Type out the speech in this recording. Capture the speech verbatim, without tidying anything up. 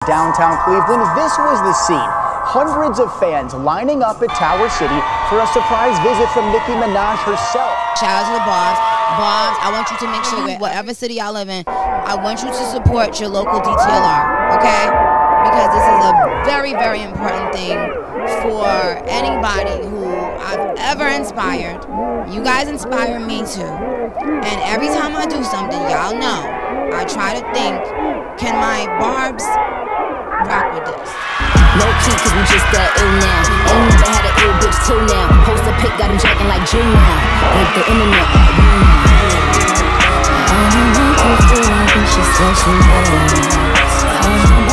downtown Cleveland, this was the scene. Hundreds of fans lining up at Tower City for a surprise visit from Nicki Minaj herself. Shout out to the Barbz. Barbz, I want you to make sure that whatever city I live in, I want you to support your local D T L R, okay? Because this is a very, very important thing for anybody who I've ever inspired. You guys inspire me too. And every time I do something, y'all know, I try to think, can my Barbz rock with this? Low-key, cause we just that ill now. Ain't never had an ill bitch till now. Post a pic, got him jacking like June now. Like the internet. I don't know what to feel like when she said she was.